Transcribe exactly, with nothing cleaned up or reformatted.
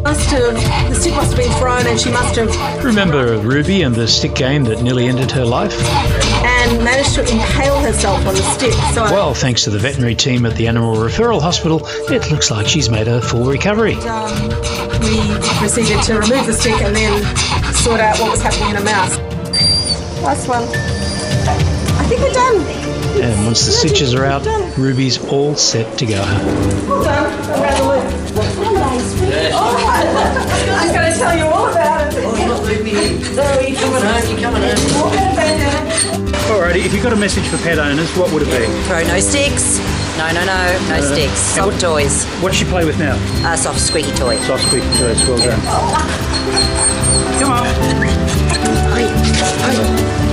Must have, the stick must have been thrown and she must have... Remember Ruby and the stick game that nearly ended her life? And managed to impale herself on the stick. So Well, thanks to the veterinary team at the Animal Referral Hospital, it looks like she's made a full recovery. um, we proceeded to remove the stick and then sort out what was happening in her mouth. Last one. I think we're done. And once the stitches are out, Ruby's all set to go home. Well done. Around the loop. Oh, I'm going to tell you all about it. Oh, you're not leaving me here. Zoe, Coming home, you're coming home. Alrighty, if you've got a message for pet owners, what would it be? Throw no sticks. No, no, no, no Uh, sticks. Soft what- toys. What does she play with now? Uh, soft squeaky toy. Soft squeaky toys, well done. Come on.